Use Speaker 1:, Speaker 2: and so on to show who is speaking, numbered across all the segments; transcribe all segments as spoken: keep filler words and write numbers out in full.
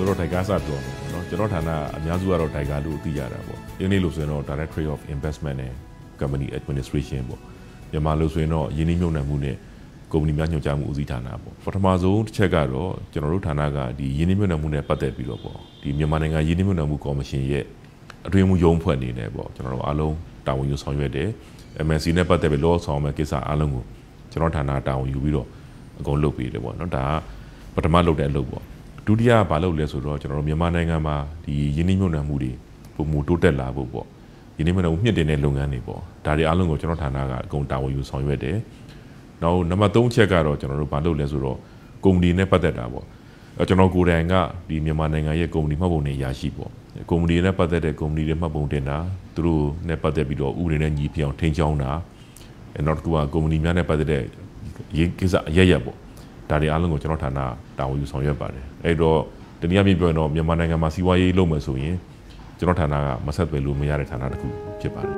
Speaker 1: တို့ DICA စပြောမယ်နော်ကျွန်တော်ဌာနအများစုကတော့ DICA လို့သိရတာပေါ့ဒီနေ့လို့ဆိုရင်တော့ Directorate of Investment နဲ့ Company Administration ပေါ့မြန်မာလို့ဆိုရင်တော့ယင်းနှိမ့်မြုပ်နှံမှုနဲ့ကုမ္ပဏီများညွှန်ကြားမှုဦးစီးဌာနပေါ့ပထမဆုံးတစ်ချက်ကတော့ကျွန်တော်တို့ဌာနကဒီယင်းနှိမ့်မြုပ်နှံမှုနဲ့ပတ်သက်ပြီးတော့ပေါ့ဒီမြန်မာနိုင်ငံယင်းနှိမ့်မြုပ်နှံမှုကော်မရှင်ရဲ့အတွင်းမှုရုံးဖွဲ့အနေနဲ့ပေါ့ကျွန်တော်တို့အားလုံးတာဝန်ယူဆောင်ရွက်တယ် M N C နဲ့ပတ်သက်ပြီးလောဆောင်မဲ့ကိစ္စအားလုံးကိုကျွန်တော်ဌာနတာဝန်ယူပြီးတော့အကုန်လုပ်ပေးတယ်ပေါ့နော်ဒါကပထမလုပ်တဲ့အလုပ်ပေါ့ဒုတိယကဘာလုပ်လဲဆိုတော့ကျွန်တော်တို့မြန်မာနိုင်ငံမှာဒီယင်းနှိမ့်မြုပ်နှံမှုတွေပုံမူတိုးတက်လာဖို့ပေါ့ယင်းနှိမ့်မြုပ်နှံမှုမြင့်တင်တဲ့လုပ်ငန်းတွေပေါ့ဒါတွေအားလုံးကိုကျွန်တော်ဌာနကအကုန်တာဝန်ယူဆောင်ရွက်တယ်နောက်နံပါတ်သုံးချက်ကတော့ကျွန်တော်တို့ဘာလုပ်လဲဆိုတော့ကုမ္ပဏီနဲ့ပတ်သက်တာပေါ့ကျွန်တော်ကိုယ်တိုင်ကဒီမြန်မာနိုင်ငံရဲ့ကုမ္ပဏီမှတ်ပုံတင်ရရှိပေါ့ကုမ္ပဏီနဲ့ပတ်သက်တဲ့ကုမ္ပဏီတွေမှတ်ပုံတင်တာသူတို့နဲ့ပတ်သက်ပြီးတော့ဥပဒေနဲ့ညီပြအောင်ထိန်းကျောင်းတာနောက်တစ်ခုကကုမ္ပဏီများနဲ့ပတ်သက်တဲ့ရေးကိစ္စအရရက်ပေါ့ဒါတွေအားလုံးကိုကျွန်တော်ဌာနတာဝန်ယူဆောင်ရွက်ပါတယ်အဲ့တော့တနည်းအားဖြင့်ပြောရင်တော့မြန်မာနိုင်ငံမှာစီးပွားရေးလုပ်မယ်ဆိုရင်ကျွန်တော်ဌာနကမဆက်သွယ်လို့မရတဲ့ဌာနတစ်ခုဖြစ်ပါတယ်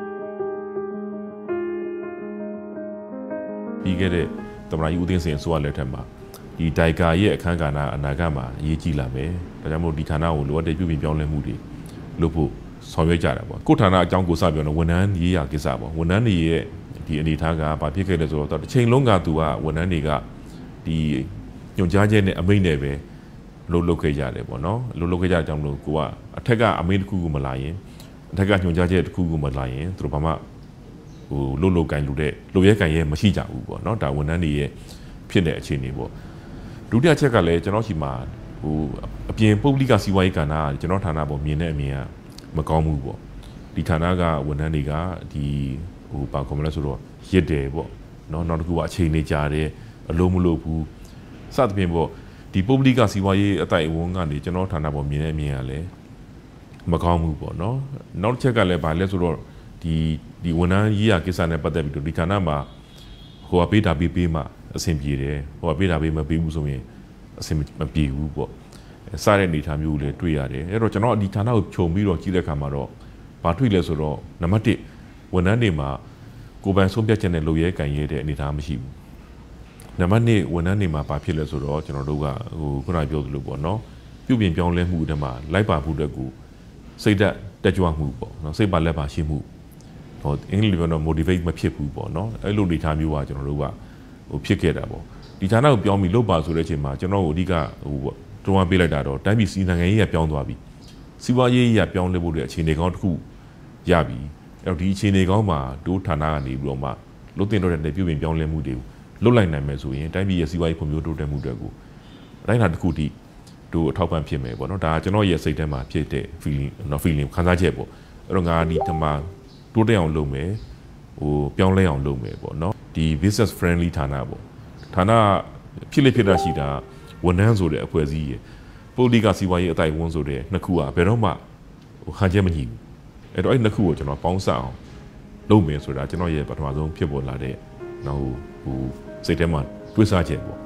Speaker 1: ပြီးခဲ့တဲ့သမ္မတကြီးဦးသိန်းစိန်အစိုးရလက်ထက်မှာဒီ DICA ရဲ့အခမ်းကဏ္ဍအနာဂတ်မှာအရေးကြီးလာမယ်ဒါကြောင့်မို့ဒီဌာနကိုလိုအပ်တဲ့ပြုပြင်ပြောင်းလဲမှုတွေလုပ်ဖို့ဆောင်ရွက်ကြတာပေါ့ကိုဌာနအကြောင်းကိုစပြောတော့ဝန်ထမ်းရေးရာကိစ္စပေါ့ဝန်ထမ်းတွေရဲ့ဒီအနေအထားကဘာဖြစ်ခဲ့လဲဆိုတော့တစ်ချိန်လုံးကသူကဝန်ထမ်းတွေကဒီညွှန်ကြားချက်နဲ့အမိန့်နဲ့ပဲလှုပ်လှုပ်ခဲ့ကြတယ်ပေါ့နော်လှုပ်လှုပ်ခဲ့ကြတဲ့အကြောင်းလို့ကိုကအထက်ကအမိန့်တစ်ခုခုမလာရင်အထက်ကညွှန်ကြားချက်တစ်ခုခုမလာရင်သူတို့ဘာမှဟိုလှုပ်လှုပ်ကန်လူတဲ့လူရဲကန်ရဲမရှိကြဘူးပေါ့နော်ဒါဝန်ထမ်းတွေရဲ့ဖြစ်တဲ့အခြေအနေပေါ့ဒုတိယချက်ကလည်းကျွန်တော်ရှိမှာဟိုအပြင်ပုဂ္ဂလိကစီးပွားရေးကဏ္ဍကကျွန်တော်ဌာနပေါ်မြင်တဲ့အမြင်ကမကောင်းဘူးပေါ့ဒီဌာနကဝန်ထမ်းတွေကဒီဟိုပါကွန်မလဲဆိုတော့ရစ်တယ်ပေါ့နော်နောက်တစ်ခုကအချိန်နေကြတယ်အလုံးမလို့ဘူးစသဖြင့်ပေါ့ဒီပုဂ္ဂလိကစီးပွားရေးအတိုက်အဝန်းကနေကျွန်တော်ဌာနပေါ်မြင်တဲ့အမြင်ကလည်းမကောင်းဘူးပေါ့နော်နောက်တစ်ချက်ကလည်းဗာလဲဆိုတော့ဒီဒီဝန်ထမ်းရေးရာကိစ္စနဲ့ပတ်သက်ပြီးတော့ဒီဌာနမှာဟိုအပေးတာပေးပေးမှအဆင်ပြေတယ်ဟိုအပေးတာပေးမပေးဘူးဆိုရင်အဆင်မပြေဘူးပေါ့စတဲ့အနေအထားမျိုးလည်းတွေ့ရတယ်အဲ့တော့ကျွန်တော်ဒီဌာနကိုခြုံပြီးတော့ကြည့်တဲ့အခါမှာတော့ဘာတွေ့လဲဆိုတော့နံပါတ်တစ်ဝန်ထမ်းတွေမှာကိုယ်ပိုင်ဆုံးဖြတ်ချက်နဲ့လုပ်ရဲကန်ရဲတဲ့အနေအထားမရှိဘူးနံပါတ်နှစ်ဝန်ထမ်းတွေမှာဘာဖြစ်လဲဆိုတော့ကျွန်တော်တို့ကဟိုခုနပြောသလိုပေါ့နော်ပြုပြင်ပြောင်းလဲမှုတွေမှာလိုက်ပါမှုတွေကိုစိတ်ဓာတ်တက်ကြွမှုပေါ့နော်စိတ်ပါလက်ပါရှိမှုဟိုအင်္ဂလိပ်လိုပြောတော့ motivate မဖြစ်ဘူးပေါ့နော်အဲ့လိုအနေအထားမျိုးကကျွန်တော်တို့ကဟိုဖြစ်ခဲ့တာပေါ့ဒီဌာနကိုပြောင်းပြီးလုပ်ပါဆိုတဲ့အချိန်မှာကျွန်တော်တို့အဓိကဟိုပေါ့တွန်းအားပေးလိုက်တာတော့တိုင်းပြည်စီနိုင်ငံရေးကပြောင်းသွားပြီစီးပွားရေးကပြောင်းလဲဖို့တဲ့အခြေအနေကောင်းတစ်ခုရပြီအဲ့တော့ဒီအခြေအနေကောင်းမှာဒိုးဌာနကနေပြီးတော့မှလုတ်တင်တော့တဲ့ပြုပြင်ပြောင်းလဲမှုတွေကိုလွတ်လိုက်နိုင်မယ်ဆိုရင်တိုင်းပြည်ရဲ့စီးပွားရေးဖွံ့ဖြိုးတိုးတက်မှုတွေကိုအတိုင်းအတာတစ်ခုတည်းတို့အထောက်ပံ့ဖြစ်မယ်ပေါ့နော်ဒါကကျွန်တော်ရဲ့စိတ်ထဲမှာဖြစ်တဲ့ feeling နော် feeling ခံစားချက်ပေါ့အဲ့တော့ငါဒီထမတိုးတက်အောင်လုပ်မယ်ဟိုပြောင်းလဲအောင်လုပ်မယ်ပေါ့နော်ဒီ business friendly ဌာနပေါ့ဌာနဖြစ်လိဖြစ်တာရှိတာဝန်ထမ်းဆိုတဲ့အဖွဲ့အစည်းရဲ့ပုဂ္ဂလိကစီးပွားရေးအတိုက်အဝန်းဆိုတဲ့နှစ်ခုကဘယ်တော့မှဟိုဟန်ချက်မညီဘူးအဲ့တော့အဲ့နှစ်ခုကိုကျွန်တော်ပေါင်းစပ်အောင်လုပ်မယ်ဆိုတာကျွန်တော်ရဲ့ပထမဆုံးဖြစ်ပေါ်လာတဲ့နောက်ဟိုစိတ်ထဲမှာတွေးဆချက်ပေါ့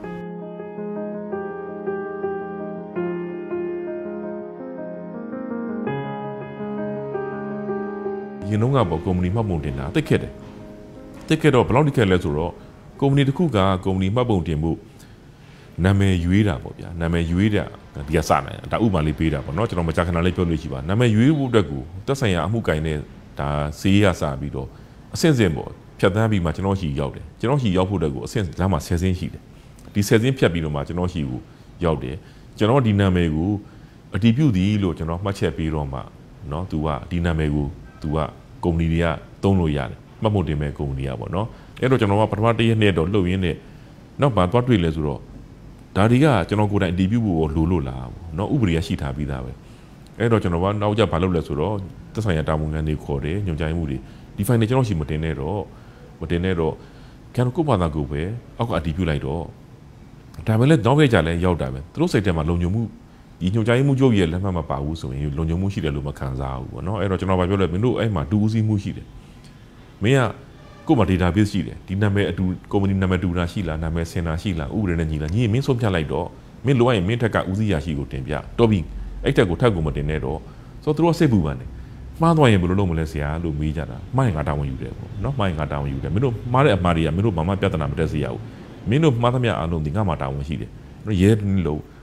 Speaker 1: ဒီနှုန်းကပေါ့ကုမ္ပဏီမှတ်ပုံတင်တာတိတ်ခက်တယ်တိတ်ခက်တော့ဘယ်လောက်တိတ်ခက်လဲဆိုတော့ကုမ္ပဏီတစ်ခုကကုမ္ပဏီမှတ်ပုံတင်မှုနာမည်ရွေးတာပေါ့ဗျာနာမည်ရွေးတာဒီကစနိုင်ဒါဥပမာလေးပေးတာပေါ့နော်ကျွန်တော်မကြာခဏလေးပြောလို့ရှိပါနာမည်ရွေးဖို့အတွက်ကိုတက်ဆိုင်ရာအမှုကိုင်နဲ့ဒါဈေးရစပြီးတော့အဆင့်ဆင့်ပေါ့ဖြတ်သန်းပြီးမှကျွန်တော်ရှိရောက်တယ်ကျွန်တော်ရှိရောက်ဖို့အတွက်ကိုအဆင့်လမ်းမှာဆယ်ဆင်းရှိတယ်ဒီဆယ်ဆင်းဖြတ်ပြီးတော့မှကျွန်တော်ရှိကိုရောက်တယ်ကျွန်တော်ဒီနာမည်ကိုအတည်ပြုသည်လို့ကျွန်တော်မှတ်ချက်ပေးတော့မှเนาะ तू ကဒီနာမည်ကို तू ကကုမ္ပဏီတွေကသုံးလို့ရတယ်မှတ်ဖို့တင်မဲ့ကုမ္ပဏီကပေါ့เนาะအဲ့တော့ကျွန်တော်ကပထမတစ်ရက်နဲ့တော့လှုပ်ရင်းနဲ့နောက်ဘာသွားတွေ့လဲဆိုတော့ဒါတွေကကျွန်တော်ကိုယ်တိုင်အတည်ပြုဖို့လိုလို့လားเนาะဥပဒေရရှိထားပြီးသားပဲအဲ့တော့ကျွန်တော်ကနောက်ကျဘာလုပ်လဲဆိုတော့သက်ဆိုင်ရာတာဝန်ခံတွေခေါ်တယ်ညွှန်ကြားမှုတွေဒီ file တွေကျွန်တော်ရှိမတင်နဲ့တော့မတင်နဲ့တော့ကျွန်တော်ကိုဘာသာကိုပဲအောက်ကအတည်ပြုလိုက်တော့ဒါပဲလေနောက်ပြကြလဲရောက်တာပဲသူတို့စိတ်ထဲမှာလုံခြုံမှုဒီညွှန်ကြားမှုချုပ်ရဲ့လက်မှတ်မပါဘူးဆိုရင်လုံခြုံမှုရှိတယ်လို့မခံစားဘူးပေါ့နော်အဲ့တော့ကျွန်တော်ပြောလဲမင်းတို့အဲ့မှာတူဦးစီးမှုရှိတယ်မင်းကကို့မှာ database ရှိတယ်ဒီနာမည်အတူ company နာမည်တူတာရှိလားနာမည်စင်တာရှိလားဥပဒေနဲ့ညီလားညီရင်မင်းဆုံးဖြတ်လိုက်တော့မင်းလိုအပ်ရင်မင်းထက်ကဦးစီးရရှိကိုတင်ပြတော့ပြီးအဲ့တက်ကိုထက်ကိုမတင်နဲ့တော့ဆိုတော့သူတို့စိတ်ပူပန်တယ်မှားသွားရင်ဘယ်လိုလုပ်မလဲဆရာလို့မေးကြတာမှားရင်ငါတာဝန်ယူတယ်ပေါ့နော်မှားရင်ငါတာဝန်ယူတယ်မင်းတို့မှားတဲ့အမှားတွေကမင်းတို့ဘာမှပြဿနာမတက်စေရဘူးမင်းတို့မှားသမျှအားလုံးဒီငါမှတာဝန်ရှိတယ်ရဲလို့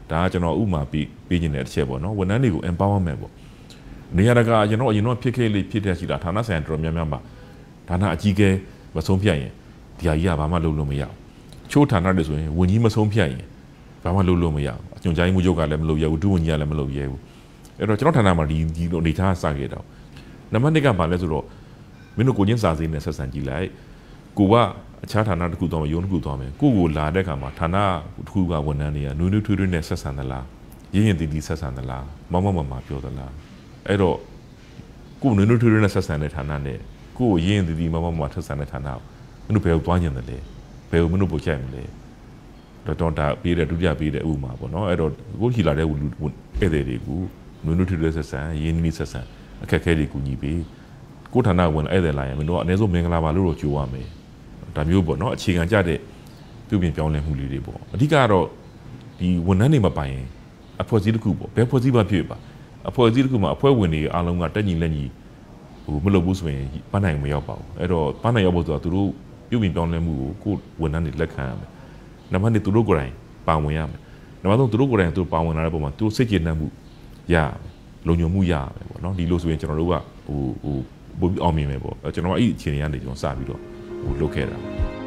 Speaker 1: ဒါကကျွန်တော်ဥမာပေးပေးခြင်းတဲ့တစ်ချက်ပေါ့နော်ဝန်ထမ်းတွေကို empowerment ပေါ့နေရာတကာကျွန်တော်အရင်တော့ဖြစ်ခဲ့လေဖြစ်တဲ့ရှိတာဌာနဆိုင်ရာတော်များများမှာဌာနအကြီးကဲမဆုံးဖြတ်ရင်ဒီဟာကြီးကဘာမှလုပ်လို့မရဘူးချိုးဌာနတွေဆိုရင်ဝန်ကြီးမဆုံးဖြတ်ရင်ဘာမှလုပ်လို့မရဘူးအကျုံကြားမှုချုပ်ကလည်းမလုပ်ရဘူးဒုဝန်ကြီးကလည်းမလုပ်ရဘူးအဲ့တော့ကျွန်တော်ဌာနမှာဒီဒီလိုအနေထားစခဲ့တော့နံပါတ်တစ်ကဘာလဲဆိုတော့မင်းတို့ကိုချင်းစာစိမ်းနဲ့ဆက်ဆံကြည့်လိုက်ကိုကအခြားဌာနတစ်ခုတော့ရုံးတစ်ခုတော့မယ်ကိုကိုလာတဲ့အခါမှာဌာနတစ်ခုကဝန်ထမ်းတွေကနွေးနွေးထွေးထွေးနဲ့ဆက်ဆံသလားရင်းရင်တည်တည်ဆက်ဆံသလားမမမမပြောသလားအဲ့တော့ကိုနွေးနွေးထွေးထွေးနဲ့ဆက်ဆံတဲ့ဌာနနဲ့ကိုရင်းရင်တည်တည်မမမဆက်ဆံတဲ့ဌာနမင်းတို့ဘယ်ကိုသွားညင်တယ်လဲဘယ်ကိုမင်းတို့ပို့ချိုက်မလဲတော့တော့ဒါပေးတဲ့ဒုတိယပေးတဲ့ဥပမာပေါ့နော်အဲ့တော့ကိုခီလာတဲ့ဧည့်သည်တွေကိုနွေးနွေးထွေးထွေးဆက်ဆံရင်းနှီးဆက်ဆံအခက်အခဲတွေကိုညီပေးကိုဌာနဝင်ဧည့်သည်လာရင်မင်းတို့ကအနည်းဆုံးမင်္ဂလာပါလို့တော့ကြိုးရမယ်ဒါမျိုးပေါ့နော်အခြေခံကြတဲ့ပြုပြင်ပြောင်းလဲမှုလေးတွေပေါ့အဓိကတော့ဒီဝန်ထမ်းတွေမပိုင်ရင်အဖွဲ့အစည်းတစ်ခုပေါ့ဘယ်ဖွဲ့စည်းမှဖြစ်ပါအဖွဲ့အစည်းတစ်ခုမှာအဖွဲ့ဝင်တွေအားလုံးကတက်ညီလက်ညီဟိုမလုပ်ဘူးဆိုရင်ပန်းနိုင်မရောက်ပါဘူးအဲ့တော့ပန်းနိုင်ရောက်ဖို့ဆိုတော့သူတို့ပြုပြင်ပြောင်းလဲမှုကိုကိုဝန်ထမ်းတွေလက်ခံရမယ်နံပါတ်နှစ်သူတို့ကိုယ်တိုင်ပါဝင်ရမယ်နံပါတ်သုံးသူတို့ကိုယ်တိုင်သူတို့ပါဝင်လာတဲ့ပုံမှာသူတို့စိတ်ကျေနပ်မှုရရမယ်လုံခြုံမှုရရမယ်ပေါ့နော်ဒီလိုဆိုရင်ကျွန်တော်တို့ကဟိုဟိုပိုပြီးအောင်မြင်မယ်ပေါ့ကျွန်တော်အဲ့ဒီအခြေအနေကနေကျွန်တော်စပြီးတော့ဟိုလုပ်ခဲ့တာ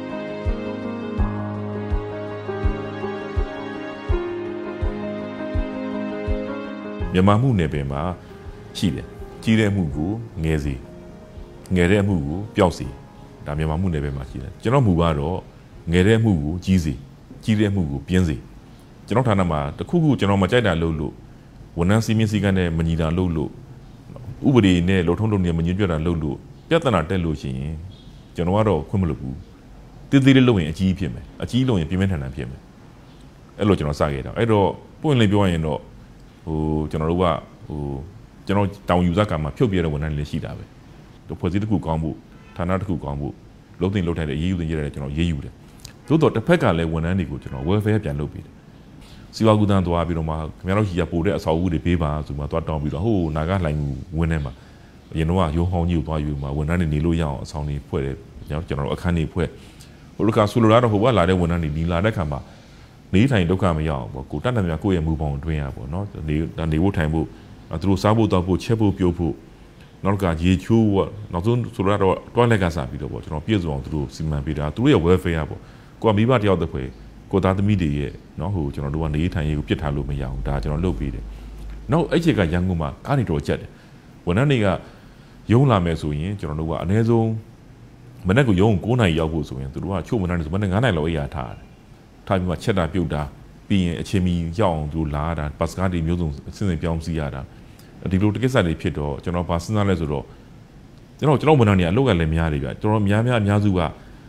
Speaker 1: မြန်မာမှုနယ်ပယ်မှာရှိတယ်ကြီးတဲ့မှုကိုငယ်စီငယ်တဲ့မှုကိုပျောက်စီဒါမြန်မာမှုနယ်ပယ်မှာရှိတယ်ကျွန်တော်မူကတော့ငယ်တဲ့မှုကိုကြီးစီကြီးတဲ့မှုကိုပြင်းစီကျွန်တော်ဌာနမှာတခုခုကျွန်တော်မကြိုက်တာလုပ်လို့ဝန်ထမ်းစီမင်းစည်းကမ်းနဲ့မညီတာလုပ်လို့ဥပဒေနဲ့လုံထုံးလုံနည်းမညီညွတ်တာလုပ်လို့ပြဿနာတက်လို့ရှိရင်ကျွန်တော်ကတော့ခွင့်မလုပ်ဘူးတိတိလေးလုပ်ရင်အကြီးဖြစ်မယ်အကြီးလုပ်ရင်ပြင်းပြင်းထန်ထန်ဖြစ်မယ်အဲ့လိုကျွန်တော်စခဲ့တာအဲ့တော့ပွင့်လင်းပြောရရင်တော့ဟိုကျွန်တော်တို့ကဟိုကျွန်တော်တောင်ယူဇာကမှာဖြုတ်ပြတဲ့ဝန်ထမ်းတွေရှိတာပဲတို့ဖွဲ့စည်းတစ်ခုကောင်းဖို့ဌာနတစ်ခုကောင်းဖို့လုံးသိလုံးထိုက်တဲ့ရေးယူတင်ကြတဲ့ကျွန်တော်ရေးယူတယ်သို့တော့တစ်ဖက်ကလည်းဝန်ထမ်းတွေကိုကျွန်တော် welfare ပြန်လုပ်ပေးတယ်စီဝါကူတန်းသွားပြီးတော့မှခင်ဗျားတို့ကြီးရပို့တဲ့အဆောက်အဦတွေပေးပါဆိုမှသွားတောင်းပြီးတော့ဟိုနာကလှိုင်ဝင်းထဲမှာအရင်တော့ရုံးဟောင်းကြီးကိုသွားယူမှာဝန်ထမ်းတွေနေလို့ရအောင်အဆောင်တွေဖွဲ့တယ်ကျွန်တော်တို့အခန်းတွေဖွဲ့ဟိုကဆူလိုလာတော့ဟိုကလာတဲ့ဝန်ထမ်းတွေဒီလာတဲ့ခါမှာနေထိုင်ဒုက္ခမရအောင်ပေါ့ကိုတတ်တယ်များကိုယ့်ရဲ့မူပေါင်းတွင်းရပေါ့နော်နေနေဖို့ထိုင်ဖို့သူတို့စားဖို့တောက်ဖို့ချက်ဖို့ပြုတ်ဖို့နောက်ကရေချိုးပေါ့နောက်ဆုံးဆိုတော့တွားလက်ကစားပြီးတော့ပေါ့ကျွန်တော်ပြည့်စုံအောင်သူတို့စီမံပေးတာသူတို့ရဲ့ welfare ပေါ့ကိုကမိဘတယောက်တည်းဖွယ်ကိုသားသမီးတွေရဲ့နော်ဟိုကျွန်တော်တို့ကနေထိုင်ရေးကိုပြစ်ထားလို့မရအောင်ဒါကျွန်တော်လုပ်ပေးတယ်နောက်အဲ့ချက်ကရန်ကုန်မှာကားနေတော်ကြက်တယ်ဝန်ထမ်းတွေကရုံးလာမယ်ဆိုရင်ကျွန်တော်တို့ကအနည်းဆုံးမနေ့ကရုံးကို9နာရီရောက်ဖို့ဆိုရင်သူတို့ကချို့ဝန်ထမ်းတွေဆိုမနေ့9နာရီလောက်အေးရထားတယ်ထားပြီးမှချက်တာပြုတ်တာပြီးရင်အချင်းမီရောက်အောင်သူလာတာပတ်စကားတွေမျိုးစုံအစဉ်စဉ်ပြောင်းစီရတာဒီလိုတကိစ္စတွေဖြစ်တော့ကျွန်တော်ပါစဉ်းစားလဲဆိုတော့ကျွန်တော်ကျွန်တော်ဝန်ထမ်းတွေအလုပ်ကလည်းများတယ်ဗျကျွန်တော်များများအများစုကည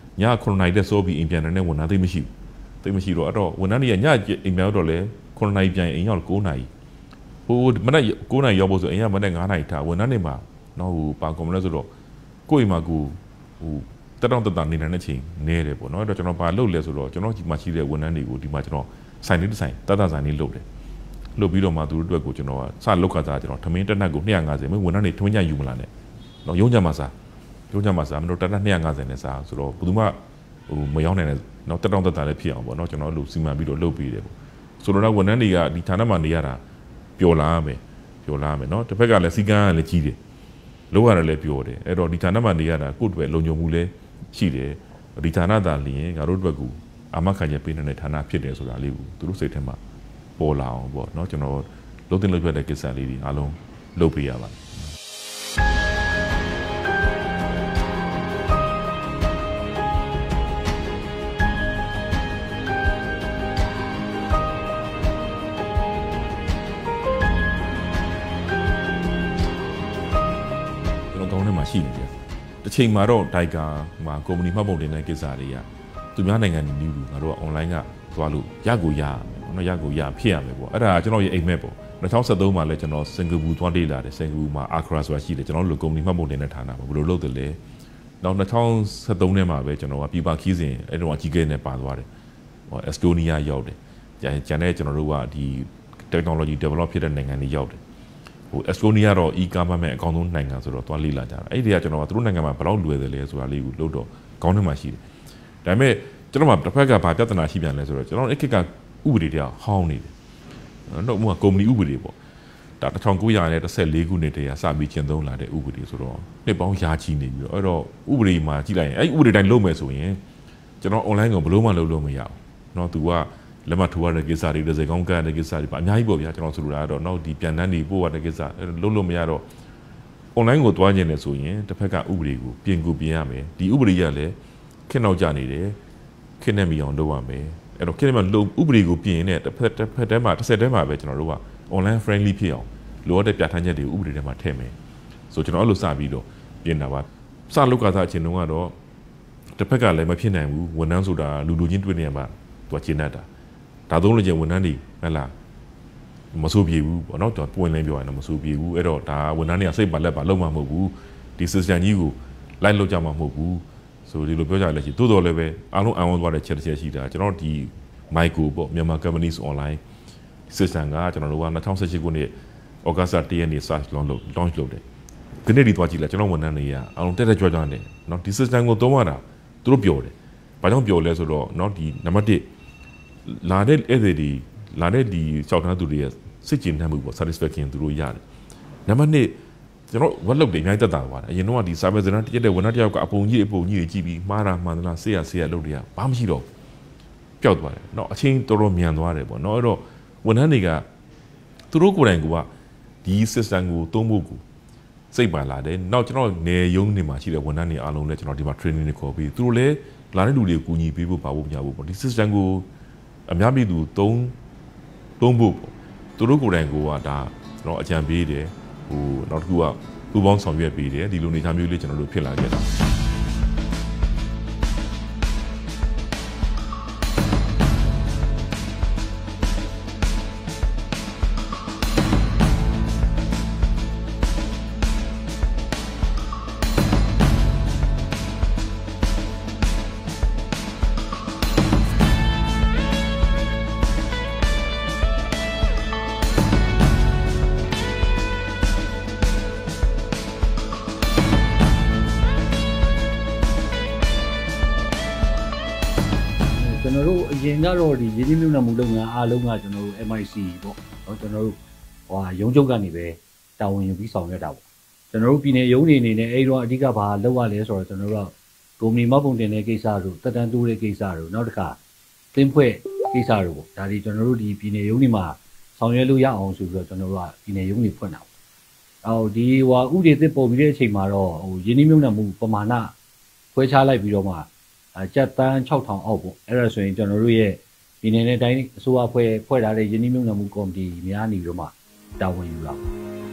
Speaker 1: 9နာရီတက်စောပြီးအိမ်ပြန်တဲ့ဝန်ထမ်းသိမရှိဘူးသိမရှိတော့အဲ့တော့ဝန်ထမ်းတွေကညအိမ်ပြန်တော့လဲ9နာရီပြန်အိမ်ရောက်9နာရီဟိုမနေ့9နာရီရောက်ဖို့ဆိုအိမ်ကမနေ့9နာရီထားဝန်ထမ်းတွေမှာတော့ဟိုပါကွန်မလဲဆိုတော့ကိုယ့်အိမ်မှာကိုဟိုတက်တော့တက်တာနေတဲ့အချိန်နဲတယ်ပေါ့နော်အဲ့တော့ကျွန်တော်ပါလုပ်လဲဆိုတော့ကျွန်တော်ဒီမှာရှိတဲ့ဝန်ထမ်းတွေကိုဒီမှာကျွန်တော်ဆိုင်လေးတစ်ဆိုင်တတ်တာဆိုင်လေးလုပ်တယ်လုပ်ပြီးတော့မှသူတို့အတွက်ကိုကျွန်တော်ကစလောက်ခါစားကျွန်တော်ထမင်းတက်နက်ကိုtwo fiftyမင်းဝန်ထမ်းတွေထမင်းညယူမလားနဲ့တော့ရုံးကြမှာစားရုံးကြမှာစားမင်းတို့တက်နက်two fiftyနဲ့စားဆိုတော့ဘယ်သူမှဟိုမရောက်နိုင်တဲ့တော့တက်တော့တက်တာလည်းဖြစ်အောင်ပေါ့နော်ကျွန်တော်တို့စီမံပြီးတော့လုပ်ပေးတယ်ပေါ့ဆိုတော့ဝန်ထမ်းတွေကဒီဌာနမှာနေရတာပျော်လာမယ်ပျော်လာမယ်နော်တစ်ဖက်ကလည်းစီကန်းကလည်းကြီးတယ်လောက်ရတယ်လည်းပျော်တယ်အဲ့တော့ဒီဌာနမှာနေရတာကိုယ့်အတွက်လုံခြုံမှုလည်းရှိတယ်ဒီဌာနသာလျင်ငါတို့အတွက်ကိုအာမခံချက်ပေးနေတဲ့ဌာနဖြစ်တယ်ဆိုတာလေးကိုသူတို့စိတ်ထဲမှာပေါ်လာအောင်ပေါ့เนาะကျွန်တော်လုံးတင်လို့ပြတဲ့ကိစ္စလေးတွေအားလုံးလုပ်ပေးရပါတယ်ကျွန်တော်ကောင်းထဲမှာရှိနေတယ်တစ်ချိန်မှာတော့ ဒီ ไอ စီ အေ မှာကုမ္ပဏီမှတ်ပုံတင်တဲ့ကိစ္စတွေကသူများနိုင်ငံနေပြီးဘူးငါတို့က online ကသွားလို့ရကိုရနော်ရကိုရဖြစ်ရမယ်ပေါ့အဲ့ဒါကျွန်တော်ရဲ့အိမ်မက်ပေါ့two thousand thirteenမှာလည်းကျွန်တော်စင်ကာပူသွားလေ့လာတယ်စင်ကာပူမှာအာခရာဆိုတာရှိတယ်ကျွန်တော်တို့ကုမ္ပဏီမှတ်ပုံတင်တဲ့ဌာနပေါ့ဘယ်လိုလုပ်တယ်လဲနောက်two thousand thirteenထဲမှာပဲကျွန်တော်ကပြပခီးစဉ်အဲ့တော့အကြီးကဲနဲ့ပါသွားတယ်ဟောအက်စတိုးနီးယားရောက်တယ်ကျန်တဲ့ကျွန်တော်တို့ကဒီ technology develop ဖြစ်တဲ့နိုင်ငံတွေရောက်တယ်ဟိုအက်စတိုးနီးယားတော့ e-government အကောင်းဆုံးနိုင်ငံဆိုတော့သွားလေ့လာကြတာအဲ့ဒီကကျွန်တော်ကသူတို့နိုင်ငံမှာဘယ်လောက်လွယ်တယ်လဲဆိုတာလေးကိုလို့တော့ခေါင်းထဲမှာရှိတယ်ဒါပေမဲ့ကျွန်တော်မှတစ်ဖက်ကဘာပြဿနာရှိပြန်လဲဆိုတော့ကျွန်တော်အဲ့ခေတ်ကဥပဒေတွေကဟောင်းနေတယ်တော့မှကုမ္ပဏီဥပဒေပေါ့ဒါတစ်ထောင်ကိုးရာနဲ့တစ်ဆယ့်လေးခုနှစ်တည်းကစပြီးကျင့်သုံးလာတဲ့ဥပဒေဆိုတော့နှစ်ပေါင်းရာချီနေပြီးတော့အဲ့တော့ဥပဒေမှာကြည့်လိုက်ရင်အဲ့ဥပဒေတိုင်းလုပ်မယ်ဆိုရင်ကျွန်တော် online ကိုဘယ်လို့မှလုပ်လို့မရဘူးเนาะ तू ကလက်မှတ်ထိုးရတဲ့ကိစ္စတွေတစ်စက်ကောင်းကတ်တဲ့ကိစ္စတွေပါအများကြီးပေါ့ဗျာကျွန်တော်ဆိုလိုတာကတော့နောက်ဒီပြန်တန်းတွေပို့ရတဲ့ကိစ္စလုပ်လို့မရတော့ online ကိုတွားခြင်းလေဆိုရင်တစ်ဖက်ကဥပဒေကိုပြင်ကူပြင်ရမယ်ဒီဥပဒေရလည်းခေတ်နောက်ကျနေတယ်ခေတ်နဲ့မီအောင်လုပ်ရမယ်အဲ့တော့ခေတ်နဲ့မလုပ်ဥပဒေကိုပြင်နေတဲ့တစ်ဖက်တစ်ဖက်တည်းမှာတစ်ဆက်တည်းမှာပဲကျွန်တော်တို့က online friendly ဖြစ်အောင်လိုအပ်တဲ့ပြဋ္ဌာန်းချက်တွေကိုဥပဒေထဲမှာထည့်မယ်ဆိုကျွန်တော်အဲ့လိုစပြီးတော့ပြင်တာပါစလောက်ကစားအချိန်တုန်းကတော့တစ်ဖက်ကလည်းမဖြစ်နိုင်ဘူးဝန်ထမ်းဆိုတာလူလူချင်းတွေ့နေရမှာသူကရှင်းတတ်တာဒါသုံးလို့ချင်းဝန်ထမ်းတွေဟဲ့လားမဆိုးပြေဘူးပေါ့နော်ကျွန်တော်ပွင့်လင်းပြောရရင်မဆိုးပြေဘူးအဲ့တော့ဒါဝန်ထမ်းတွေကစိတ်ပါလက်ပါလုံးမမဟုတ်ဘူးဒီ system ကြီးကိုလိုက်လောက်ကြမှာမဟုတ်ဘူးဆိုဒီလိုပြောကြရလဲရှိတိုးတော်လည်းပဲအားလုံးအံ့ဩသွားတဲ့ချက်တစ်ချက်ရှိတာကျွန်တော်ဒီ MyCo ပေါ့မြန်မာ companies online system ကကျွန်တော်တို့က၂၀၁၈ခုနှစ်ဩဂတ်စ်တစ်ရက်နေ့ search launch လုပ် launch လုပ်တယ်ဒီနေ့ဒီသွားကြည့်လိုက်ကျွန်တော်ဝန်ထမ်းတွေကအားလုံးတက်တက်ကြွကြွနေเนาะဒီ system ကိုသုံးရတာသူတို့ပြောတယ်ဘာကြောင့်ပြောလဲဆိုတော့เนาะဒီနံပါတ်တစ်လာတဲ့အဲ့ဒီလာတဲ့ဒီစောက်ထားသူတွေရဲ့စိတ်ကြည်နှံ့မှုပေါ့ satisfaction သူတို့ရတယ်နံပါတ်နှစ်ကျွန်တော်ဝက်လုပ်တယ်အများကြီးတက်တာပါအရင်တော့ဒီ service ဇာတ်တစ်ရက်တဲ့ဝန်ထမ်းတယောက်ကအပုံကြီးအပုံကြီးတွေကြည့်ပြီးမှားတာမှန်သလားဆေးရဆေးရလုပ်တယ်ဘာမှမရှိတော့ပျောက်သွားတယ်เนาะအချင်းတော်တော်မြန်သွားတယ်ပေါ့เนาะအဲ့တော့ဝန်ထမ်းတွေကသူတို့ကိုယ်တိုင်ကဒီ system ကိုသုံးဖို့ကိုစိတ်ပါလာတယ်နောက်ကျွန်တော်နေရုံးနေမှာရှိတဲ့ဝန်ထမ်းတွေအားလုံးလည်းကျွန်တော်ဒီမှာ training တွေခေါ်ပြီးသူတို့လည်းလာတဲ့လူတွေကိုကူညီပေးဖို့ပါဖို့မရဘူးပေါ့ဒီ system ကိုအများပြည်သူသုံးသုံးဖို့ပေါ့သူတို့ကိုယ်တိုင်ကဒါကျွန်တော်အကြံပေးတယ်ဟိုနောက်တစ်ခုကပူပေါင်းဆောင်ရွက်ပေးတယ်ဒီလိုနေသားမျိုးလေးကျွန်တော်တို့ဖြစ်လာခဲ့တာ
Speaker 2: ကျွန်တော်တို့အရင်ကတော့ဒီရင်းနှီးမြှုပ်နှံမှုလုပ်ငန်းအားလုံးကကျွန်တော်တို့ M I C ပေါ့နော်ကျွန်တော်တို့ဟိုရုံးချုပ်ကနေပဲတာဝန်ယူပြီးဆောင်ရွက်တာပေါ့ကျွန်တော်တို့ပြည်နယ်ရုံးနေနေနဲ့အဲ့တော့အဓိကဘာလုပ်ရလဲဆိုတော့ကျွန်တော်တို့ကကုမ္ပဏီမှတ်ပုံတင်တဲ့ကိစ္စတို့တက်တန်းတိုးတဲ့ကိစ္စတို့နောက်တစ်ခါသင်းဖွဲ့ကိစ္စတို့ပေါ့ဒါဒီကျွန်တော်တို့ဒီပြည်နယ်ရုံးတွေမှာဆောင်ရွက်လို့ရအောင်ဆိုပြီးတော့ကျွန်တော်တို့ကပြည်နယ်ရုံးတွေဖွင့်တာပေါ့အော်ဒီဟိုဥဒေသစ်ပေါ်ပြီးတဲ့အချိန်မှာတော့ဟိုရင်းနှီးမြှုပ်နှံမှုပမာဏခွဲခြားလိုက်ပြီးတော့မှအကျပ်တန်း၆ထောင်အောက်ပေါ့အဲ့ဒါဆိုရင်ကျွန်တော်တို့ရဲ့ဒီနေ့နဲ့တိုင်းအစိုးရဖွဲ့ဖွဲ့ထားတဲ့ယင်းနှိမ့်မြုံနှံမှုကော်မတီများနေပြီးတော့မှတာဝန်ယူလာပါ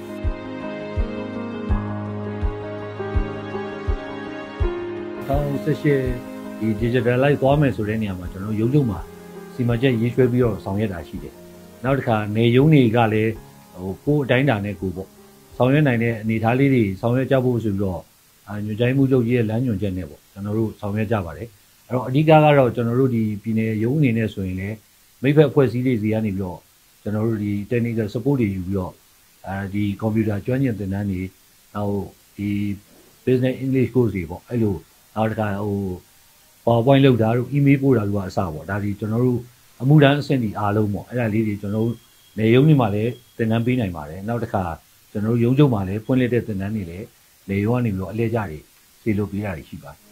Speaker 2: တောင်းဆက်ရှေ့ဒီ digital လိုက်သွားမယ်ဆိုတဲ့နေရာမှာကျွန်တော်ရုံးချုပ်မှာစီမံချက်ရေးဆွဲပြီးတော့ဆောင်ရွက်တာရှိတယ်နောက်တစ်ခါနေရုံးတွေကလည်းဟိုကိုယ်အတိုင်းတာနဲ့ကိုပေါ့ဆောင်ရွက်နိုင်တဲ့အနေအထားလေးတွေဆောင်ရွက်ကြဖို့ဆိုပြီးတော့အညွှန်ကြားမှုချုပ်ကြီးရဲ့လမ်းညွှန်ချက်နဲ့ပေါ့ကျွန်တော်တို့ဆောင်ရွက်ကြပါတယ်အဲ့တော့အဓိကကတော့ကျွန်တော်တို့ဒီပြည်နယ်ရုံးအနေနဲ့ဆိုရင်လည်းမိဖက်အဖွဲ့အစည်းတွေစီကနေပြီးတော့ကျွန်တော်တို့ဒီ technical support တွေယူပြီးတော့အဲဒီ computer ကျွမ်းကျင်သင်တန်းတွေနောက်ဒီ business English course တွေပေါ့အဲ့လိုနောက်တစ်ခါဟို PowerPoint လုပ်တာတို့ email ပို့တာတို့ကအစပေါ့ဒါဒီကျွန်တော်တို့အမှုတန်းအဆင့်ဒီအားလုံးပေါ့အဲ့ဒါလေးတွေကျွန်တော်တို့နေရုံးတွေမှာလည်းသင်တန်းပေးနိုင်ပါတယ်နောက်တစ်ခါကျွန်တော်တို့ရုံးချုပ်မှာလည်းဖွင့်လှစ်တဲ့သင်တန်းတွေလည်းနေရုံးကနေပြီးတော့အလဲကျတွေဖြေလို့ပေးတာရှိပါတယ်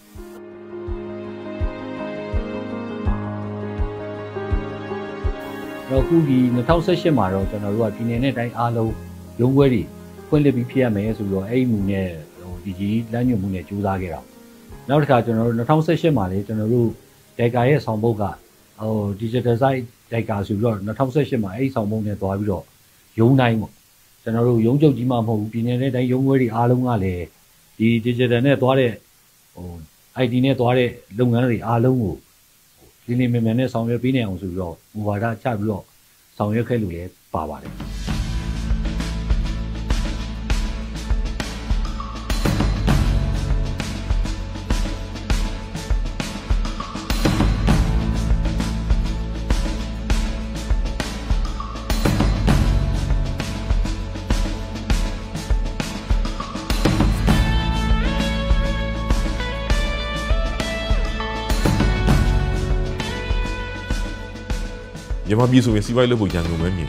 Speaker 2: တော့ခုဒီ၂၀၁၈မှာတော့ကျွန်တော်တို့ကပြည်နယ်နဲ့တိုင်းအားလုံးရုံးခွဲတွေဖွင့်လှစ်ပြီးဖြစ်ရမယ်ဆိုတော့အဲ့ဒီမူနဲ့ဟိုဒီကြီးလမ်းညွှန်မှုနဲ့ကြိုးစားခဲ့တာနောက်တစ်ခါကျွန်တော်တို့၂၀၁၈မှာလေကျွန်တော်တို့ D I C A ရဲ့ဆောင်ပုဒ်ကဟို digital site D I C A ဆိုပြီးတော့၂၀၁၈မှာအဲ့ဒီဆောင်ပုဒ်နဲ့တွားပြီးတော့ရုံးတိုင်းပေါ့ကျွန်တော်တို့ရုံးချုပ်ကြီးမှမဟုတ်ဘူးပြည်နယ်နဲ့တိုင်းရုံးခွဲတွေအားလုံးကလည်းဒီ digital နဲ့တွားတဲ့ဟို I T နဲ့တွားတဲ့လုပ်ငန်းတွေအားလုံးကိုဒီနေ့မြန်မြန်နဲ့ဆောင်ရွက်ပေးနိုင်အောင်ဆိုပြီးတော့မူဝါဒချပြီးတော့ဆောင်ရွက်ခဲ့လို့လည်းပါပါတယ်
Speaker 1: မြန်မာပြည်ဆိုရင်စီးပွားရေးလုပ်ဖို့ရန်ကုန်ပဲမြင်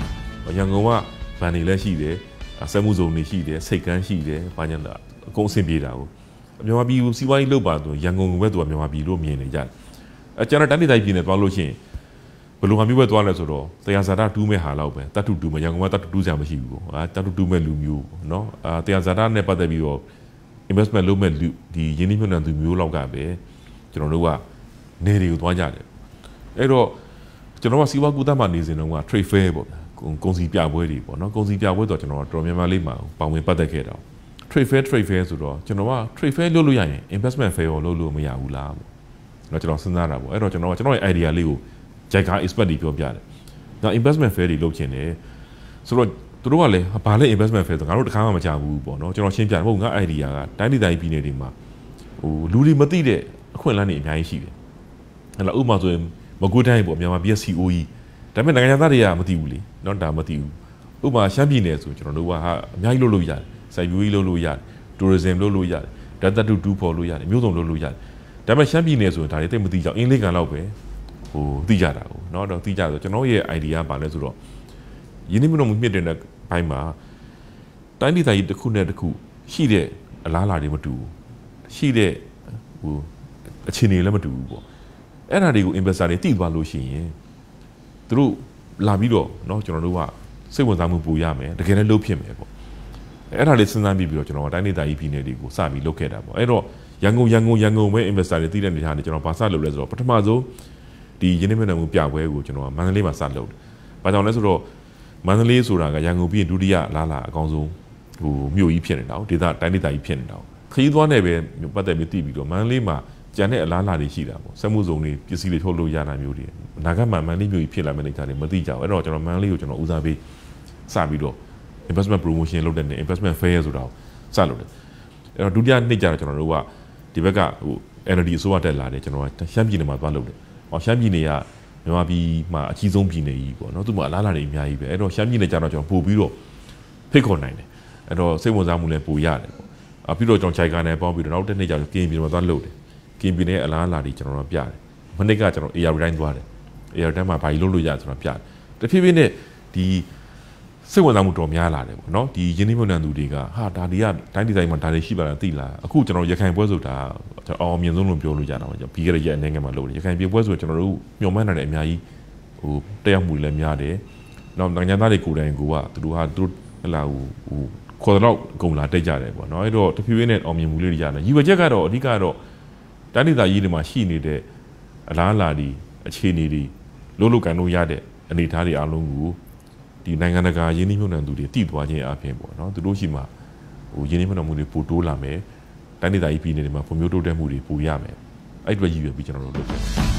Speaker 1: ရန်ကုန်ကဗန်နေလည်းရှိတယ်စက်မှုဇုံတွေရှိတယ်စိတ်ကန်းရှိတယ်ဘာညာလားအကုန်အဆင်ပြေတာကိုမြန်မာပြည်စီးပွားရေးလုပ်ပါဆိုရန်ကုန်ကပဲသူကမြန်မာပြည်လို့မြင်နေကြတယ်အကျန်တဲ့တိုင်းဒေသကြီးပြည်နယ်သွားလို့ရှိရင်ဘယ်လိုမှမျိုးပဲသွားလဲဆိုတော့တရားစာတတူးမဲ့ဟာလောက်ပဲတတ်တူတူမဲ့ရန်ကုန်ကတတ်တူတူးစရာမရှိဘူးပေါ့အာတတ်တူတူးမဲ့လူမျိုးเนาะအာတရားစာတနဲ့ပတ်သက်ပြီးတော့ investment လုပ်မဲ့လူဒီရင်းနှီးမြှုပ်နှံသူမျိုးလောက်ကပဲကျွန်တော်တို့ကနေတွေကိုသွားကြတယ်အဲ့တော့ကျွန်တော်ကစီးပွားကူးသန်းမှာနေစဉ်တုန်းက trade fair ပေါ့ဗျာကုန်စည်ပြပွဲတွေပေါ့နော်ကုန်စည်ပြပွဲတော့ကျွန်တော်တော်များများလေးမှာပါဝင်ပတ်သက်ခဲ့တာ trade fair trade fair ဆိုတော့ကျွန်တော်က trade fair လုပ်လို့ရရင် investment fair ကိုလုပ်လို့မရဘူးလားပေါ့နော်ကျွန်တော်စဉ်းစားတာပေါ့အဲ့တော့ကျွန်တော်ကကျွန်တော်ရဲ့ idea လေးကို DICA expert တွေပြောပြတယ်ဒါ investment fair တွေလုပ်ချင်တယ်ဆိုတော့သူတို့ကလည်းဘာလဲ investment fair ဆိုငါတို့တခါမှမကြားဘူးပေါ့နော်ကျွန်တော်ရှင်းပြတယ်ဟုတ်ငါ idea ကတိုင်းဒေသကြီးပြည်နယ်တွေမှာဟိုလူတွေမသိတဲ့အခွင့်အလမ်းတွေအများကြီးရှိတယ်အဲ့တော့ဥပမာဆိုရင်မကွေးတိုင်းပေါ့မြန်မာပြည် စီ အို အီ ဒါပေမဲ့နိုင်ငံသားတွေကမသိဘူးလေเนาะဒါမသိဘူးဥပမာရှမ်းပြည်နယ်ဆိုကျွန်တော်တို့ကဟာအများကြီးလုပ်လို့ရတယ်စိုက်ပျိုးရေးလုပ်လို့ရတယ် tourism လုပ်လို့ရတယ်ဓာတ်သတ္တုတူးဖော်လို့ရတယ်မျိုးစုံလုပ်လို့ရတယ်ဒါပေမဲ့ရှမ်းပြည်နယ်ဆိုရင်ဒါတွေတိတ်မသိကြအောင်အင်္ဂလိပ်ကန်လောက်ပဲဟိုသိကြတာကိုเนาะတော့သိကြဆိုကျွန်တော်ရဲ့ idea ပါလဲဆိုတော့ယင်းနှိမ့်မလို့မြင့်တဲ့ဘိုင်းမှာတိုင်းဒေသကြီးတစ်ခုနဲ့တစ်ခုရှိတဲ့အလားအလာတွေမတူဘူးရှိတဲ့ဟိုအခြေအနေလည်းမတူဘူးပေါ့အဲ့ဒါတွေကို investor တွေသိသွားလို့ရှိရင်သူတို့လာပြီးတော့เนาะကျွန်တော်တို့ကစိတ်ဝင်စားမှုပိုရမယ်တကယ်လည်းလုပ်ဖြစ်မယ်ပေါ့အဲ့ဒါလေးစဉ်းစားပြီးပြီးတော့ကျွန်တော်ကတိုင်းဒေသကြီးပြည်နယ်တွေကိုစပြီးလုပ်ခဲ့တာပေါ့အဲ့တော့ရန်ကုန်ရန်ကုန်ရန်ကုန်ပဲ investor တွေသိတဲ့နေရာတွေကျွန်တော်ဘာစလုပ်လဲဆိုတော့ပထမဆုံးဒီရင်းနှီးမြှုပ်နှံမှုပြပွဲကိုကျွန်တော်ကမန္တလေးမှာစလုပ်တယ်။ဘာကြောင့်လဲဆိုတော့မန္တလေးဆိုတာကရန်ကုန်ပြည်ဒုတိယလားလားအကောင်းဆုံးဟိုမြို့ကြီးဖြစ်နေတာ။ဒေသတိုင်းဒေသကြီးဖြစ်နေတာ။ခရီးသွားနယ်ပဲပတ်သက်ပြီးသိပြီးတော့မန္တလေးမှာကျန်တဲ့အလားအလာတွေရှိတာပေါ့။စက်မှုဇုံတွေပစ္စည်းတွေထုတ်လို့ရတာမျိုးတွေ။နာဂတ်မှာမန္တလေးမြို့ကြီးဖြစ်လာမယ့်နေကြတယ်မသိကြဘူး။အဲ့တော့ကျွန်တော်မန္တလေးကိုကျွန်တော်ဦးစားပေးစပြီးတော့ investment promotion လုပ်တဲ့နေ investment fair ဆိုတာကိုစလုပ်တယ်။အဲ့တော့ဒုတိယနှစ်ကျတော့ကျွန်တော်တို့ကဒီဘက်ကဟို N L D အစိုးရတက်လာတယ်ကျွန်တော်ကရှမ်းပြည်နယ်မှာသွားလုပ်တယ်။ဟောရှမ်းပြည်နယ်ကမြန်မာပြည်မှာအကြီးဆုံးပြည်နယ်ကြီးပေါ့နော်သူ့မှာအလားအလာတွေအများကြီးပဲအဲ့တော့ရှမ်းပြည်နယ်ကျတော့ကျွန်တော်ပို့ပြီးတော့ဖိတ်ခေါ်နိုင်တယ်အဲ့တော့စိတ်ဝင်စားမှုလည်းပိုရတယ်ပေါ့အပြီးတော့ကျွန်တော်ဂျိုင်ကာနဲ့ပေါင်းပြီးတော့နောက်တစ်နေ့ကျတော့ကင်ပြည်နယ်မှာသွားလုပ်တယ်ကင်ပြည်နယ်အလားအလာတွေကျွန်တော်တို့ပြတယ်မနေ့ကကျွန်တော် A R တိုင်းသွားတယ် A R တိုင်းမှာဘာကြီးလုပ်လို့ရဆိုတော့ပြတယ်တဖြည်းဖြည်းနဲ့ဒီစိတ်ဝင်စားမှုတော်များလာတယ်ပေါ့နော်ဒီရင်းနှီးမြှုပ်နှံသူတွေကဟာဒါတွေကတိုင်းဒေသကြီးမှာဒါတွေရှိပါလားသိလားအခုကျွန်တော်ရခိုင်ပွဲဆိုတာကျွန်တော်အောင်မြင်ဆုံးလို့ပြောလို့ရတာပါကျွန်တော်ပြီးခဲ့တဲ့ရက်အနေနဲ့မှာလုပ်တယ်ရခိုင်ပြည်ပွဲဆိုကျွန်တော်တို့ညှော်မှန်းနေတယ်အများကြီးဟိုတက်ရောက်မှုလည်းများတယ်နောက်နိုင်ငံသားတွေကိုယ်တိုင်ကိုကသူတို့ဟာသူတို့ဟလာဟိုခေါ်တော့ဂုံလာတက်ကြတယ်ပေါ့နော်အဲ့တော့တဖြည်းဖြည်းနဲ့အောင်မြင်မှုလေးတွေရတယ်ယူဝချက်ကတော့အဓိကတော့တိုင်းဒေသကြီးတွေမှာရှိနေတဲ့အလားအလာတွေအခြေအနေတွေလုံးလုံးကန်လို့ရတဲ့အနေအထားတွေအားလုံးကိုဒီနိုင်ငံတကာရင်းနှီးမြှုပ်နှံသူတွေတည်သွားခြင်းအပြင်ပေါ့နော်သူတို့ရှိမှဟိုရင်းနှီးမြှုပ်နှံမှုတွေပိုတိုးလာမယ်တိုင်းဒေသကြီးပြည်နယ်တွေမှာဖွံ့ဖြိုးတိုးတက်မှုတွေပိုရမယ်အဲ့အတွက်ရည်ရွယ်ပြီးကျွန်တော်တို့လုပ်တယ်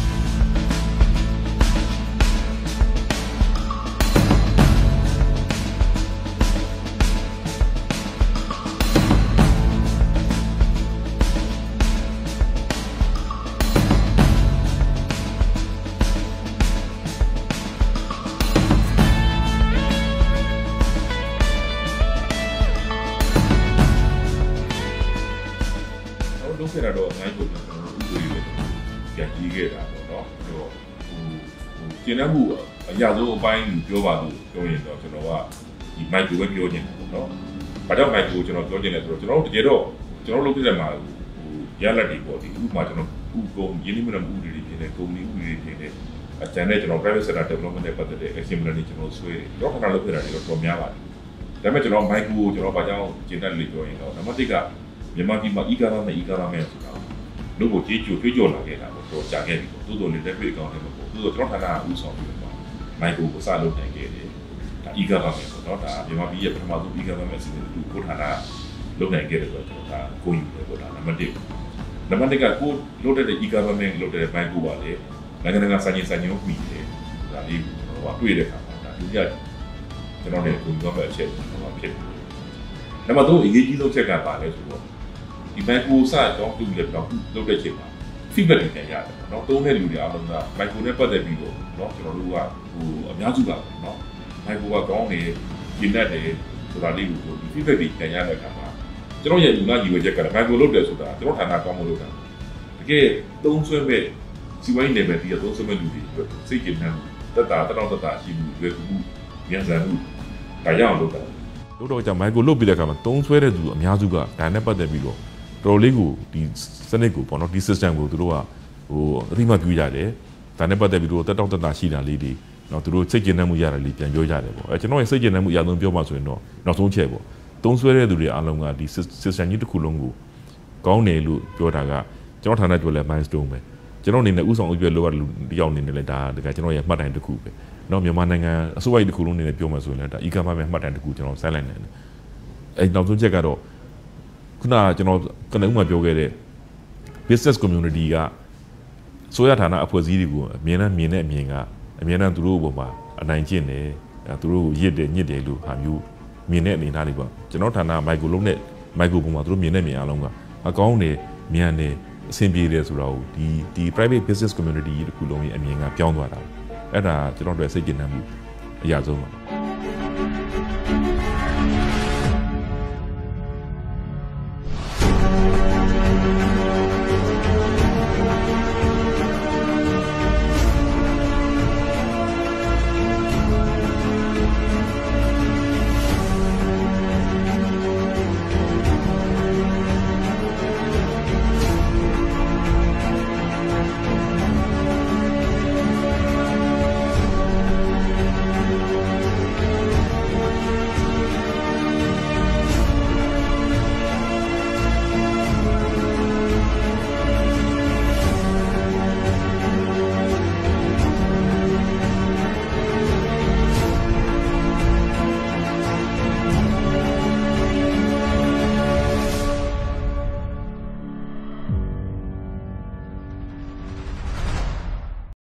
Speaker 1: လုပ်ခဲ့တာတော့အများကြီးပေါ့ကျွန်တော်တို့ဥပဒေတွေပြန်ကြီးခဲ့တာပေါ့နော်အဲ့တော့ဟိုဟိုကျင်းတဲ့မှုအရာဆုံးအပိုင်းကိုပြောပါလို့ပြောရင်တော့ကျွန်တော်ကဒီ MyCo ပဲပြောနေတာပေါ့နော်။ဘာကြောင့် MyCo ကျွန်တော်ပြောချင်လဲဆိုတော့ကျွန်တော်တို့တကယ်တော့ကျွန်တော်လုပ်ခဲ့တဲ့မှာဟိုရလက်တွေပေါ့ဒီဥပမာကျွန်တော်ဥကုန်းရင်းနှီးမြှုပ်နှံမှုဥပဒေတွေဖြစ်နေကုမ္ပဏီဥပဒေတွေဖြစ်နေအကျန်တဲ့ကျွန်တော် private sector development နဲ့ပတ်သက်တဲ့ action plan တွေကျွန်တော်ဆွဲတယ်ကျွန်တော်ခဏလုပ်ခဲ့တာတွေတော့တော်များပါတယ်။ဒါပေမဲ့ကျွန်တော် MyCo ကိုကျွန်တော်ဘာကြောင့်ကျင်းတဲ့လေပြောရင်တော့နံပါတ်တစ်ကမြန်မာပြည်မှာ e-government e-government ဆိုတာလို့ကိုကြေးကျိုးတွေးကြော်လာခဲ့တာပေါ့တော့ကြာခဲ့ပြီပေါ့တိုးတိုးလေးလက်တွေ့အကောင့်ထဲမှာပေါ့တိုးတိုးကျွန်တော်ဌာနကဥဆောင်ပြီးတော့ MyCo ကိုစလုပ်နိုင်ခဲ့တယ်ဒါ e-government ပေါ့နော်ဒါမြန်မာပြည်ရဲ့ပထမဆုံး e-government အစီအစဉ်ကိုကိုဌာနလုပ်နိုင်ခဲ့တယ်ဆိုတော့ကျွန်တော်ဒါကိုယူတယ်ပေါ့ဒါနံပါတ်တစ်နံပါတ်နှစ်ကကိုလုပ်တဲ့ e-government လုပ်တဲ့ MyCo ပါလေနိုင်ငံတကာစာချင်းစာချင်းကိုပြီးတယ်ဒါလေးကျွန်တော်ကတွေ့တဲ့အခါမှာဒါဒုတိယကျွန်တော်လည်းကိုပြောမဲ့အချက်ကျွန်တော်ဖြစ်တယ်နံပါတ်သုံးအရေးကြီးဆုံးချက်ကပါလဲဆိုတော့ဒီ MyCo စတော့တူလက်တော့လုပ်တဲ့ချိန်မှာ feedback တွေပြန်ရတယ်เนาะသုံးတဲ့လူတွေအားလုံးက MyCo နဲ့ပတ်သက်ပြီးတော့เนาะကျွန်တော်တို့ကဟိုအများစုကเนาะ MyCo ကကောင်းတယ်ကျင်းတတ်တယ်ဆိုတာလေးကိုဒီ feedback တွေပြန်ရတဲ့အခါမှာကျွန်တော်ရဲ့လူနာကြီးဝယ်ချက်က MyCo လုပ်တယ်ဆိုတာကျွန်တော်ဌာနကောင်းမလို့တာတကယ်သုံးဆွဲမဲ့စီဝိုင်း level တီးသုံးဆွဲမဲ့လူတွေစိတ်ကျဉ်းနှံတက်တာတောက်တက်တာရှိမှုတွေကူမြန်ဆန်မှုဒါရအောင်လုပ်တာလို့တော့ကြာမိုက်ကိုလုတ်ပြီးတဲ့အခါမှာသုံးဆွဲတဲ့သူအများစုကဒါနဲ့ပတ်သက်ပြီးတော့တော်လေးကိုဒီစနစ်ကိုပေါ့နော်ဒီ system ကိုသူတို့ကဟိုအတိမပြုကြတယ်ဒါနဲ့ပတ်သက်ပြီးတော့တက်တောက်တက်တာရှိတာလေးတွေနော်သူတို့စိတ်ကျဉ်နှံ့မှုရတယ်လေးပြန်ပြောကြတယ်ပေါ့အဲကျွန်တော်ရဲ့စိတ်ကျဉ်နှံ့မှုအရာဆုံးပြောမှဆိုရင်တော့နောက်ဆုံးချက်ပေါ့သုံးဆွဲတဲ့သူတွေအားလုံးကဒီ system ကြီးတစ်ခုလုံးကိုကောင်းတယ်လို့ပြောတာကကျွန်တော်ဌာနပြောလဲ milestone ပဲကျွန်တော်အနေနဲ့ဥဆောင်အပြည့်လောက်ရလူတယောက်အနေနဲ့လည်းဒါတကယ်ကျွန်တော်ရဲ့မှတ်တိုင်တစ်ခုပဲနော်မြန်မာနိုင်ငံအစိုးရတစ်ခုလုံးအနေနဲ့ပြောမှဆိုရင်လည်းဒါ E G A မှာပဲမှတ်တိုင်တစ်ခုကျွန်တော်ဆိုင်းလိုက်နေတယ်အဲနောက်ဆုံးချက်ကတော့ခုနကကျွန်တော်ကနေဥမာပြောခဲ့တဲ့ business community ကဆိုရဌာနအဖွဲ့အစည်းတွေကိုအမြင်နဲ့မြင်တဲ့အမြင်ကအမြင်နဲ့သူတို့ဘုံမှာအနိုင်ကျင့်တယ်သူတို့ရစ်တယ်ညစ်တယ်လို့ဟာမျိုးမြင်တဲ့အနေအထားတွေပေါ့ကျွန်တော်ဌာန MyCo လုံးနဲ့ MyCo ဘုံမှာသူတို့မြင်တဲ့မြင်အားလုံးကအကောင်းတယ်မြန်တယ်အဆင်ပြေတယ်ဆိုတော့ဒီဒီ private business community တခုလုံးရဲ့အမြင်ကပြောင်းသွားတာအဲ့ဒါကျွန်တော်တို့စိတ်ကျဉ်နှံ့မှုအရာဆုံးပါ